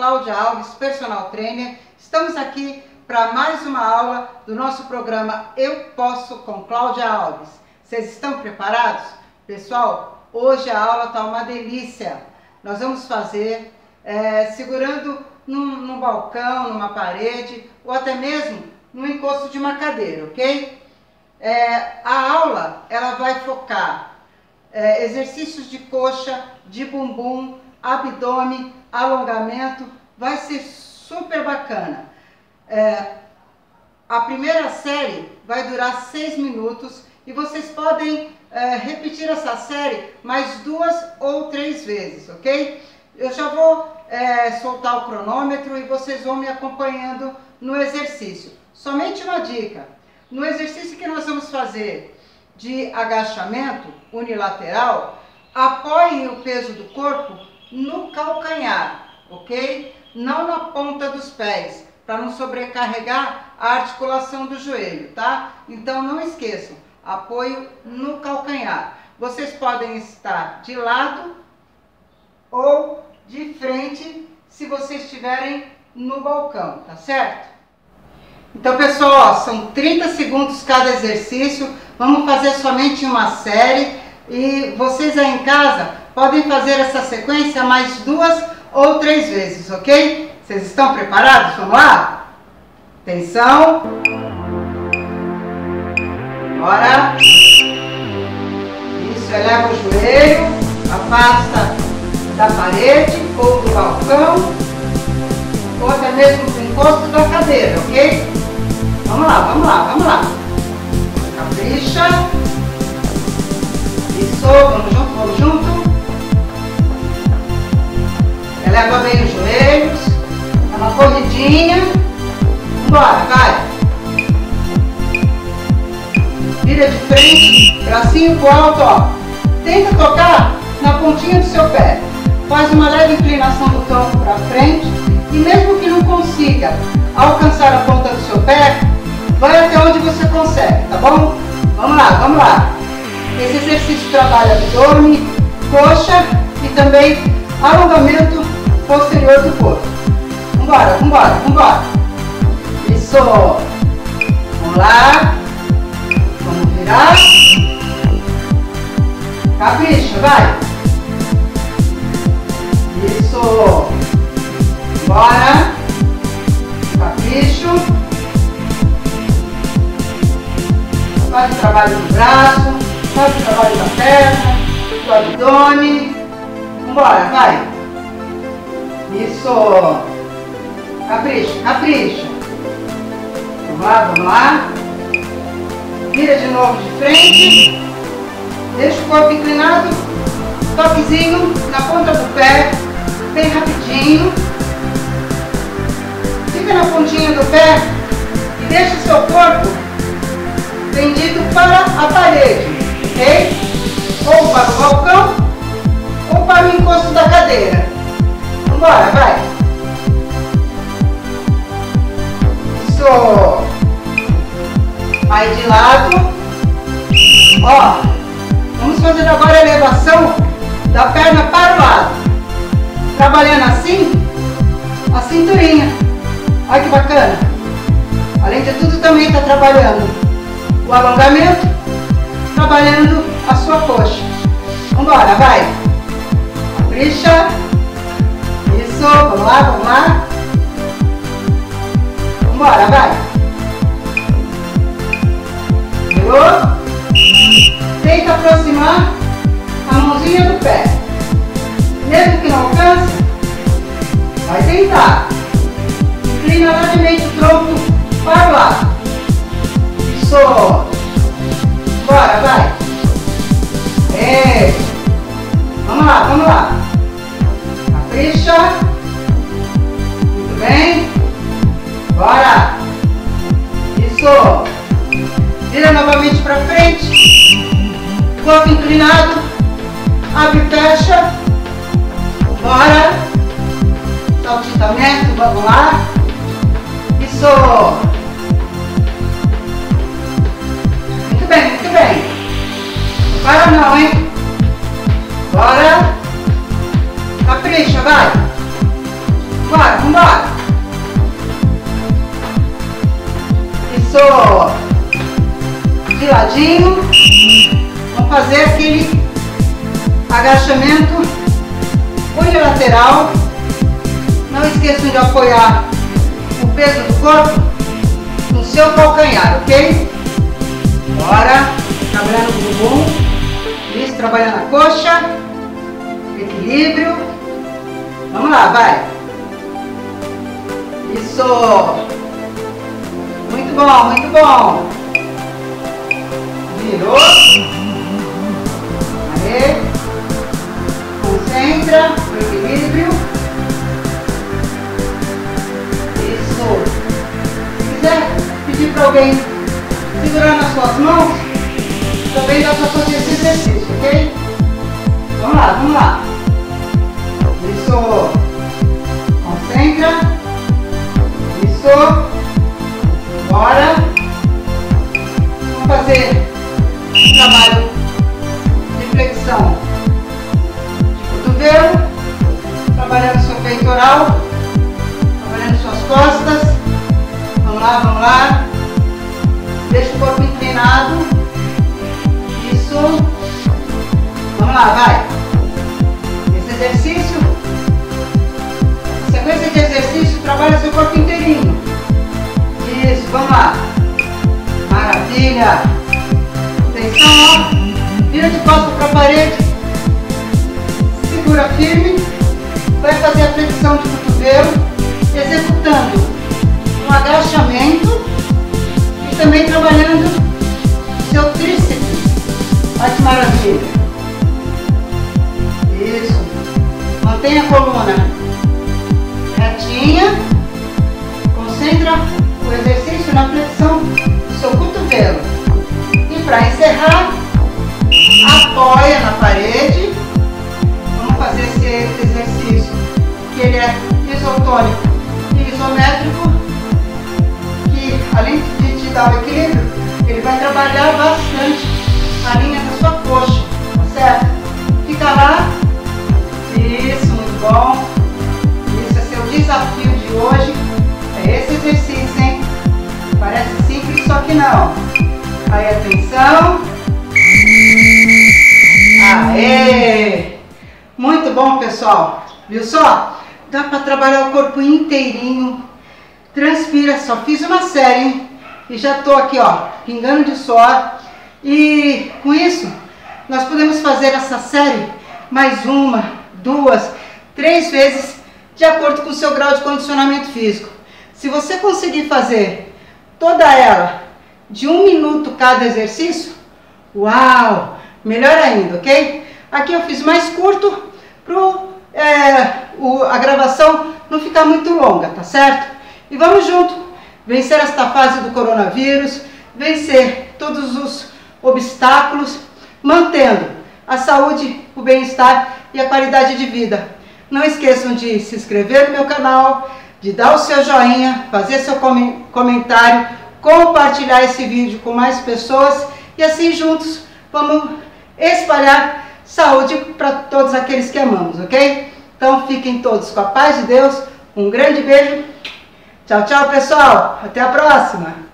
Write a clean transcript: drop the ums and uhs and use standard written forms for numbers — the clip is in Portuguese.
Cláudia Alves, personal trainer. Estamos aqui para mais uma aula do nosso programa Eu Posso com Cláudia Alves. Vocês estão preparados? Pessoal, hoje a aula está uma delícia. Nós vamos fazer segurando num balcão, numa parede ou até mesmo no encosto de uma cadeira, ok? A aula ela vai focar exercícios de coxa, de bumbum, abdômen, alongamento, vai ser super bacana. A primeira série vai durar 6 minutos e vocês podem repetir essa série mais 2 ou 3 vezes, ok? Eu já vou soltar o cronômetro e vocês vão me acompanhando no exercício. Somente uma dica, no exercício que nós vamos fazer de agachamento unilateral, apoiem o peso do corpo no calcanhar, ok? Não na ponta dos pés, para não sobrecarregar a articulação do joelho, tá? Então não esqueçam, apoio no calcanhar. Vocês podem estar de lado ou de frente se vocês estiverem no balcão, tá certo? Então pessoal, ó, são 30 segundos cada exercício, vamos fazer somente uma série e vocês aí em casa podem fazer essa sequência mais 2 ou 3 vezes, ok? Vocês estão preparados? Vamos lá? Atenção! Bora! Isso, eleva o joelho, afasta da parede ou do balcão ou até mesmo do encosto da cadeira, ok? Vamos lá, vamos lá, vamos lá! Capricha! Isso, vamos junto, vamos junto! Eleva bem os joelhos, é uma corridinha, bora, vai! Vira de frente, bracinho pro alto, ó. Tenta tocar na pontinha do seu pé. Faz uma leve inclinação do tronco para frente e mesmo que não consiga alcançar a ponta do seu pé, vai até onde você consegue, tá bom? Vamos lá, vamos lá. Esse exercício trabalha abdômen, coxa e também alongamento posterior do corpo. Vambora, vambora, vambora. Isso. Vamos lá. Vamos virar. Capricha, vai. Isso. Bora. Capricho. Faz o trabalho do braço, faz o trabalho da perna, do abdômen. Vambora, vai. Isso. Capricha, capricha. Vamos lá, vamos lá. Vira de novo de frente. Deixa o corpo inclinado. Toquezinho na ponta do pé. Bem rapidinho. Fica na pontinha do pé e deixa o seu corpo tendido para a parede, ok? Ou para o balcão ou para o encosto da cadeira. Vambora, vai! Isso! Aí de lado. Ó, vamos fazer agora a elevação da perna para o lado. Trabalhando assim, a cinturinha. Olha que bacana! Além de tudo, também está trabalhando o alongamento, trabalhando a sua coxa. Vambora, vai! Capricha! Isso, vamos lá, vamos lá! Vambora, vai! Virou? Tenta aproximar a mãozinha do pé. Mesmo que não alcance, vai tentar. Inclina levemente o tronco para o lado. Isso! Bora, vai! Vamos lá, vamos lá! Capricha! Muito bem! Bora! Isso! Vira novamente para frente. Corpo inclinado. Abre e fecha. Bora! Saltitamento, vamos lá! Isso! Muito bem. Não para não, hein? Bora. Capricha, vai. Bora, vambora. Isso. De ladinho. Vamos fazer aquele agachamento unilateral. Não esqueçam de apoiar o peso do corpo no seu calcanhar, ok? Bora. Trabalhando o bumbum. Isso, trabalhando a coxa. Equilíbrio. Vamos lá, vai. Isso. Muito bom, muito bom. Virou. Aê. Concentra o equilíbrio. Isso. Se quiser pedir para alguém segurar nas suas mãos, também dá para fazer esse exercício, ok? Vamos lá, vamos lá. Isso. Concentra. Isso. Bora. Vamos fazer um trabalho de flexão de cotovelo, trabalhando seu peitoral, trabalhando suas costas. Vamos lá, vamos lá. Deixa o corpo inclinado. Isso. Vamos lá, vai. Esse exercício, sequência de exercício, trabalha seu corpo inteirinho. Isso, vamos lá. Maravilha. Atenção, ó. Vira de costas para a parede. Segura firme. Vai fazer a flexão de cotovelo, executando um agachamento e também trabalhando seu tríceps. Olha que maravilha. Isso. Mantenha a coluna retinha. Concentra o exercício na flexão do seu cotovelo. E para encerrar, apoia na parede. Vamos fazer esse exercício, que ele é isotônico e isométrico, que além de te dar o equilíbrio, ele vai trabalhar bastante a linha da sua coxa, tá certo? Fica lá. Isso, muito bom. Esse é seu desafio de hoje. É esse exercício, hein? Parece simples, só que não. Aí, atenção. Aê! Muito bom, pessoal. Viu só? Dá para trabalhar o corpo inteirinho. Transpira. Só fiz uma série, hein? E já tô aqui, ó, pingando de suor. E com isso, nós podemos fazer essa série mais uma, 2, 3 vezes, de acordo com o seu grau de condicionamento físico. Se você conseguir fazer toda ela de 1 minuto cada exercício, uau, melhor ainda, ok? Aqui eu fiz mais curto para a gravação não ficar muito longa, tá certo? E vamos junto, vencer esta fase do coronavírus, vencer todos os obstáculos, mantendo a saúde, o bem-estar e a qualidade de vida. Não esqueçam de se inscrever no meu canal, de dar o seu joinha, fazer seu comentário, compartilhar esse vídeo com mais pessoas e assim juntos vamos espalhar saúde para todos aqueles que amamos, ok? Então fiquem todos com a paz de Deus, um grande beijo, tchau, tchau pessoal, até a próxima!